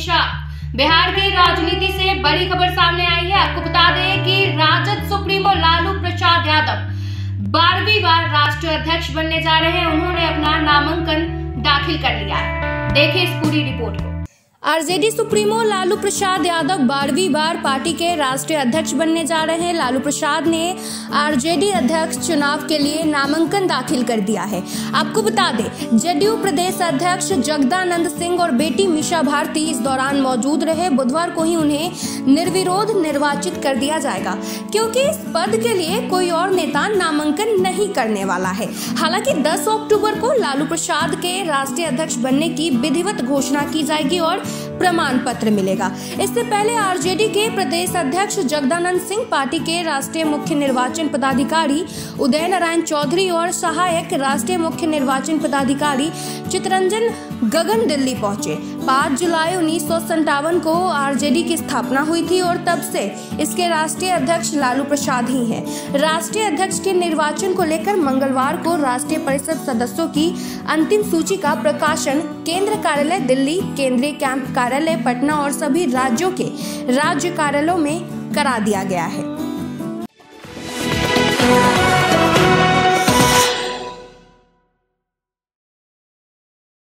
निशान। बिहार की राजनीति से बड़ी खबर सामने आई है। आपको बता दें कि राजद सुप्रीमो लालू प्रसाद यादव 12वीं बार राष्ट्रीय अध्यक्ष बनने जा रहे हैं। उन्होंने अपना नामांकन दाखिल कर लिया है। देखिए इस पूरी रिपोर्ट को। आरजेडी सुप्रीमो लालू प्रसाद यादव 12वीं बार पार्टी के राष्ट्रीय अध्यक्ष बनने जा रहे हैं। लालू प्रसाद ने आरजेडी अध्यक्ष चुनाव के लिए नामांकन दाखिल कर दिया है। आपको बता दें, जदयू प्रदेश अध्यक्ष जगदानंद सिंह और बेटी मीसा भारती इस दौरान मौजूद रहे। बुधवार को ही उन्हें निर्विरोध निर्वाचित कर दिया जाएगा, क्योंकि इस पद के लिए कोई और नेता नामांकन नहीं करने वाला है। हालांकि 10 अक्टूबर को लालू प्रसाद के राष्ट्रीय अध्यक्ष बनने की विधिवत घोषणा की जाएगी और प्रमाण पत्र मिलेगा। इससे पहले आरजेडी के प्रदेश अध्यक्ष जगदानंद सिंह, पार्टी के राष्ट्रीय मुख्य निर्वाचन पदाधिकारी उदय नारायण चौधरी और सहायक राष्ट्रीय मुख्य निर्वाचन पदाधिकारी चितरंजन गगन दिल्ली पहुंचे। 5 जुलाई 1957 को आरजेडी की स्थापना हुई थी और तब से इसके राष्ट्रीय अध्यक्ष लालू प्रसाद ही हैं। राष्ट्रीय अध्यक्ष के निर्वाचन को लेकर मंगलवार को राष्ट्रीय परिषद सदस्यों की अंतिम सूची का प्रकाशन केंद्र कार्यालय दिल्ली, केंद्रीय कैंप कार्यालय पटना और सभी राज्यों के राज्य कार्यालयों में करा दिया गया है।